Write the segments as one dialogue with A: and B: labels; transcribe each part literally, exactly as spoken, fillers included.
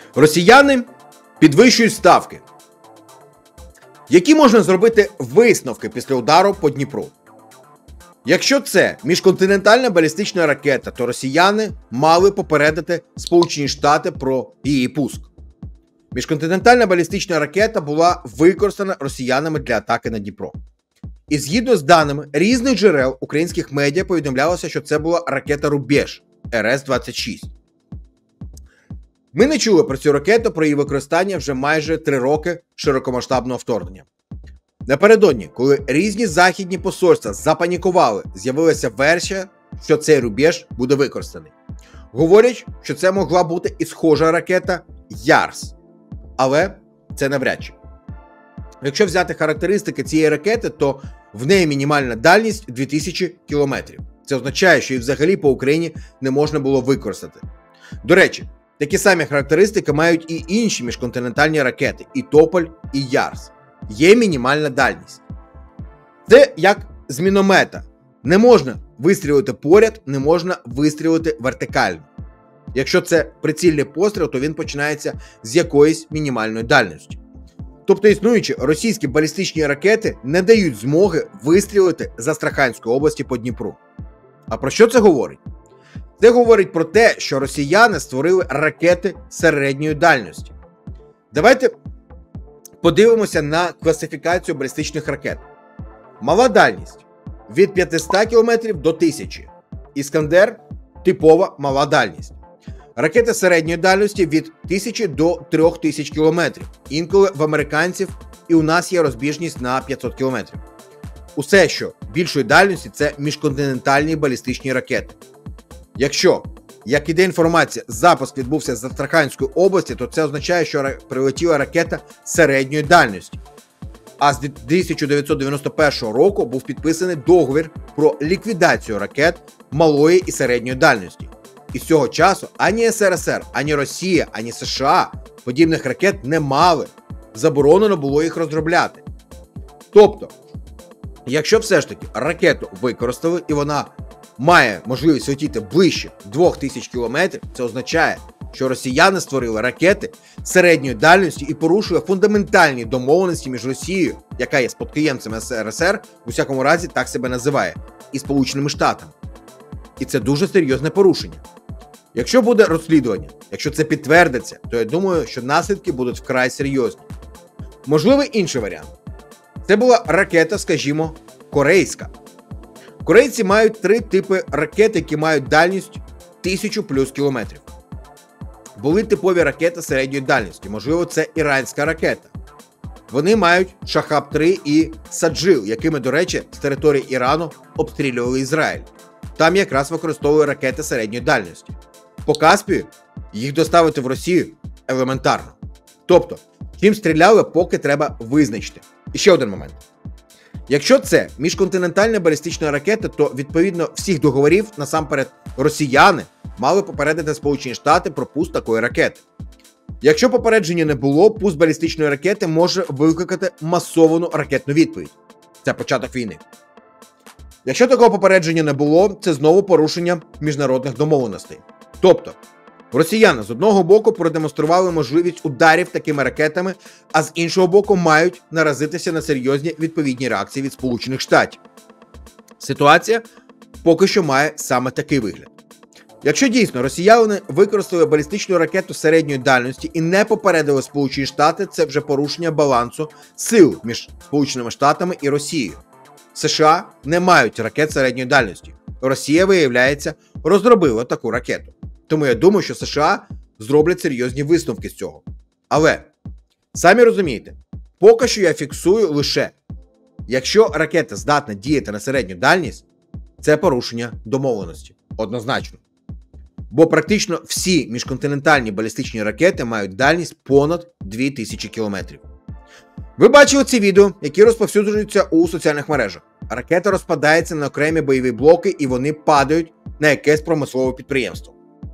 A: Росіяни підвищують ставки. Які можна зробити висновки після удару по Дніпру? Якщо це міжконтинентальна балістична ракета, то росіяни мали попередити Сполучені Штати про її пуск. Міжконтинентальна балістична ракета була використана росіянами для атаки на Дніпро. І згідно з даними різних джерел українських медіа повідомлялося, що це була ракета «Рубеж» ер ес двадцять шість. Ми не чули про цю ракету, про її використання вже майже три роки широкомасштабного вторгнення. Напередодні, коли різні західні посольства запанікували, з'явилася версія, що цей рубеж буде використаний. Говорять, що це могла бути і схожа ракета «Ярс». Але це навряд чи. Якщо взяти характеристики цієї ракети, то в неї мінімальна дальність дві тисячі кілометрів. Це означає, що її взагалі по Україні не можна було використати. До речі, такі самі характеристики мають і інші міжконтинентальні ракети – і Тополь, і Ярс. Є мінімальна дальність. Це як з міномета. Не можна вистрілити поряд, не можна вистрілити вертикально. Якщо це прицільний постріл, то він починається з якоїсь мінімальної дальності. Тобто існуючі російські балістичні ракети не дають змоги вистрілити з Астраханської області по Дніпру. А про що це говорить? Це говорить про те, що росіяни створили ракети середньої дальності. Давайте подивимося на класифікацію балістичних ракет. Мала дальність – від п'ятисот кілометрів до тисячі. Іскандер – типова мала дальність. Ракети середньої дальності – від тисячі до трьох тисяч кілометрів. Інколи в американців і у нас є розбіжність на п'ятсот кілометрів. Усе, що більшої дальності – це міжконтинентальні балістичні ракети. Якщо, як іде інформація, запуск відбувся з Астраханської області, то це означає, що прилетіла ракета середньої дальності. А з тисяча дев'ятсот дев'яносто першого року був підписаний договір про ліквідацію ракет малої і середньої дальності. І з цього часу ані ес ер ес ер, ані Росія, ані США подібних ракет не мали. Заборонено було їх розробляти. Тобто, якщо все ж таки ракету використали і вона має можливість летіти ближче двох тисяч кілометрів, це означає, що росіяни створили ракети середньої дальності і порушує фундаментальні домовленості між Росією, яка є спадкоємцем ес ер ес ер, у всякому разі так себе називає, і Сполученими Штатами. І це дуже серйозне порушення. Якщо буде розслідування, якщо це підтвердиться, то я думаю, що наслідки будуть вкрай серйозні. Можливий інший варіант. Це була ракета, скажімо, корейська. Корейці мають три типи ракет, які мають дальність тисячу плюс кілометрів. Були типові ракети середньої дальності, можливо, це іранська ракета. Вони мають Шахаб три і Саджил, якими, до речі, з території Ірану обстрілювали Ізраїль. Там якраз використовували ракети середньої дальності. По Каспію їх доставити в Росію елементарно. Тобто, чим стріляли, поки треба визначити. І ще один момент. Якщо це міжконтинентальна балістична ракета, то відповідно всіх договорів, насамперед росіяни, мали попередити Сполучені Штати про пуск такої ракети. Якщо попередження не було, пуск балістичної ракети може викликати масовану ракетну відповідь. Це початок війни. Якщо такого попередження не було, це знову порушення міжнародних домовленостей. Тобто, росіяни з одного боку продемонстрували можливість ударів такими ракетами, а з іншого боку мають наразитися на серйозні відповідні реакції від Сполучених Штатів. Ситуація поки що має саме такий вигляд. Якщо дійсно росіяни використали балістичну ракету середньої дальності і не попередили Сполучені Штати, це вже порушення балансу сил між Сполученими Штатами і Росією. США не мають ракет середньої дальності. Росія, виявляється, розробила таку ракету. Тому я думаю, що США зроблять серйозні висновки з цього. Але, самі розумієте, поки що я фіксую лише, якщо ракета здатна діяти на середню дальність, це порушення домовленості. Однозначно. Бо практично всі міжконтинентальні балістичні ракети мають дальність понад дві тисячі кілометрів. Ви бачили ці відео, які розповсюджуються у соціальних мережах. Ракета розпадається на окремі бойові блоки і вони падають на якесь промислове підприємство.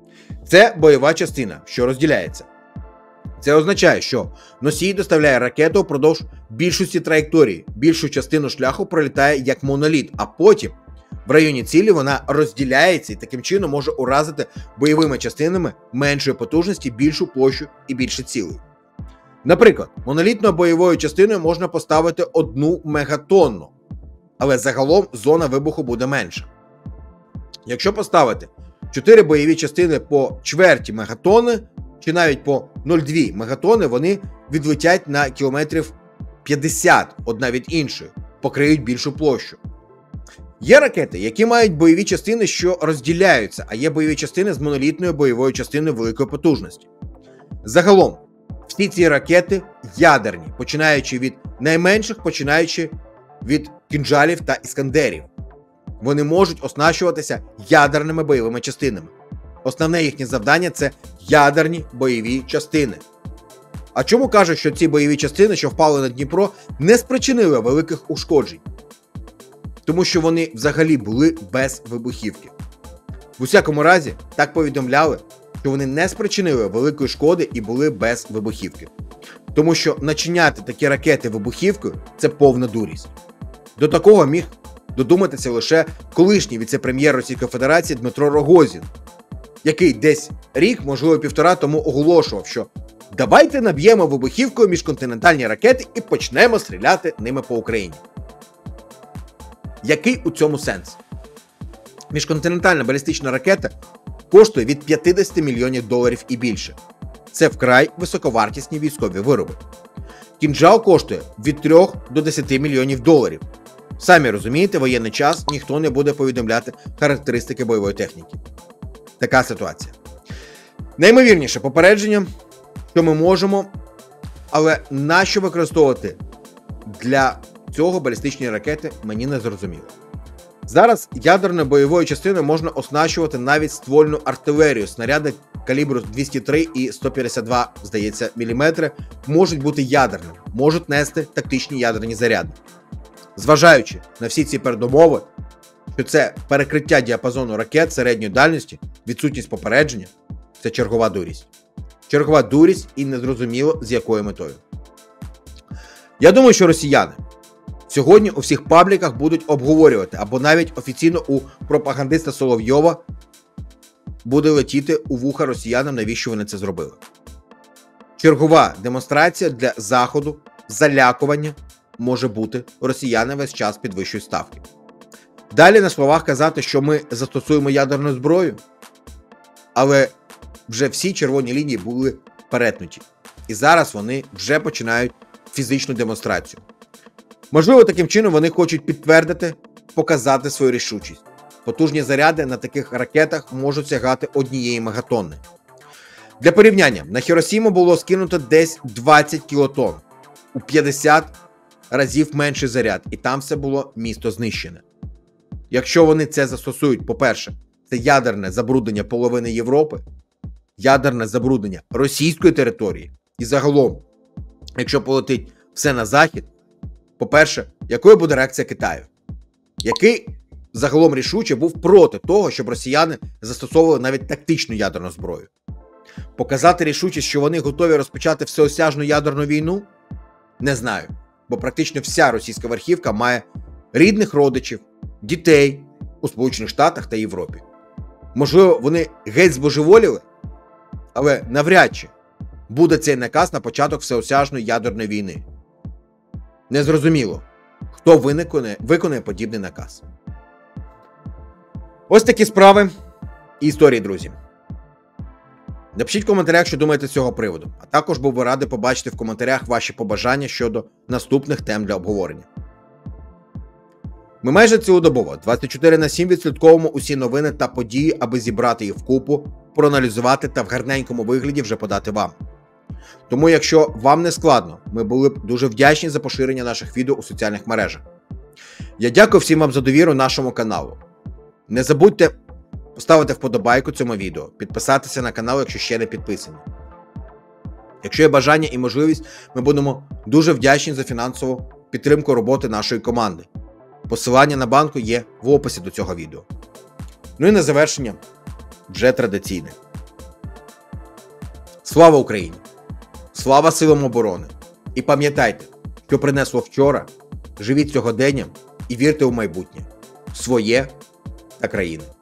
A: Це бойова частина, що розділяється. Це означає, що носій доставляє ракету впродовж більшості траєкторії, більшу частину шляху пролітає як моноліт, а потім В районі цілі вона розділяється і таким чином може уразити бойовими частинами меншої потужності більшу площу і більше цілей. Наприклад, монолітною бойовою частиною можна поставити одну мегатонну, але загалом зона вибуху буде менша. Якщо поставити чотири бойові частини по чверті мегатони, чи навіть по нуль цілих дві десятих мегатони, вони відлетять на кілометрів п'ятдесят одна від іншої, покриють більшу площу. Є ракети, які мають бойові частини, що розділяються, а є бойові частини з монолітною бойовою частиною великої потужності. Загалом, всі ці ракети ядерні, починаючи від найменших, починаючи від кінжалів та іскандерів. Вони можуть оснащуватися ядерними бойовими частинами. Основне їхнє завдання – це ядерні бойові частини. А чому кажуть, що ці бойові частини, що впали на Дніпро, не спричинили великих ушкоджень? Тому що вони взагалі були без вибухівки. В усякому разі, так повідомляли, що вони не спричинили великої шкоди і були без вибухівки. Тому що начиняти такі ракети вибухівкою – це повна дурість. До такого міг додуматися лише колишній віце-прем'єр Російської Федерації Дмитро Рогозін, який десь рік, можливо півтора тому оголошував, що давайте наб'ємо вибухівкою міжконтинентальні ракети і почнемо стріляти ними по Україні. Який у цьому сенс? Міжконтинентальна балістична ракета коштує від п'ятдесят мільйонів доларів і більше. Це вкрай високовартісні військові вироби. Кінжал коштує від трьох до десяти мільйонів доларів. Самі розумієте, воєнний час, ніхто не буде повідомляти характеристики бойової техніки. Така ситуація. Наймовірніше попередження, що ми можемо, але нащо використовувати для цього балістичні ракети, мені не зрозуміло. Зараз ядерною бойовою частиною можна оснащувати навіть ствольну артилерію. Снаряди калібру двісті три і сто п'ятдесят два, здається, міліметри можуть бути ядерними, можуть нести тактичні ядерні заряди. Зважаючи на всі ці передумови, що це перекриття діапазону ракет середньої дальності, відсутність попередження, це чергова дурість. Чергова дурість і незрозуміло з якою метою. Я думаю, що росіяни сьогодні у всіх пабліках будуть обговорювати, або навіть офіційно у пропагандиста Соловйова буде летіти у вуха росіянам, навіщо вони це зробили. Чергова демонстрація для Заходу, залякування може бути, росіяни весь час підвищують ставки. Далі на словах казати, що ми застосуємо ядерну зброю, але вже всі червоні лінії були перетнуті. І зараз вони вже починають фізичну демонстрацію. Можливо, таким чином вони хочуть підтвердити, показати свою рішучість. Потужні заряди на таких ракетах можуть сягати однієї мегатонни. Для порівняння, на Хіросіму було скинуто десь двадцять кілотонн. У п'ятдесят разів менший заряд, і там все було місто знищене. Якщо вони це застосують, по-перше, це ядерне забруднення половини Європи, ядерне забруднення російської території, і загалом, якщо полетить все на захід, по-перше, якою буде реакція Китаю? Який загалом рішуче був проти того, щоб росіяни застосовували навіть тактичну ядерну зброю? Показати рішучість, що вони готові розпочати всеосяжну ядерну війну? Не знаю, бо практично вся російська верхівка має рідних родичів, дітей у Сполучених Штатах та Європі. Можливо, вони геть збожеволіли? Але навряд чи буде цей наказ на початок всеосяжної ядерної війни. Незрозуміло, хто виконує, виконує подібний наказ. Ось такі справи і історії, друзі. Напишіть в коментарях, що думаєте з цього приводу. А також був би радий побачити в коментарях ваші побажання щодо наступних тем для обговорення. Ми майже цілодобово, двадцять чотири на сім відслідковуємо усі новини та події, аби зібрати їх вкупу, проаналізувати та в гарненькому вигляді вже подати вам. Тому, якщо вам не складно, ми були б дуже вдячні за поширення наших відео у соціальних мережах. Я дякую всім вам за довіру нашому каналу. Не забудьте поставити вподобайку цьому відео, підписатися на канал, якщо ще не підписані. Якщо є бажання і можливість, ми будемо дуже вдячні за фінансову підтримку роботи нашої команди. Посилання на банку є в описі до цього відео. Ну і на завершення, вже традиційне. Слава Україні! Слава силам оборони! І пам'ятайте, що принесло вчора, живіть сьогоденням і вірте у майбутнє. Своє та країни.